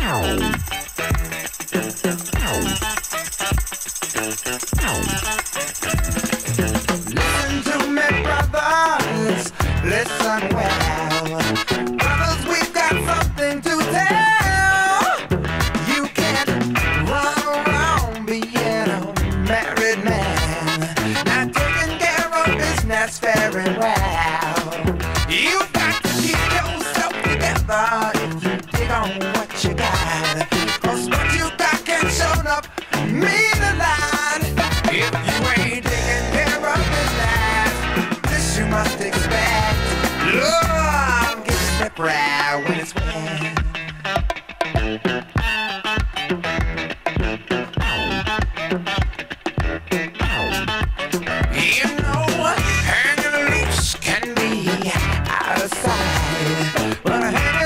Listen to me, brothers, listen well. Brothers, we've got something to tell. You can't run around being a married man, not taking care of business very well. You've got to keep yourself together if you dig on what you got. 'Cause what you got can show up mean a lot. If you ain't taking care of business, this you must expect. Love gets slippery when it's wet. You know, hanging loose can be out of sight, but hanging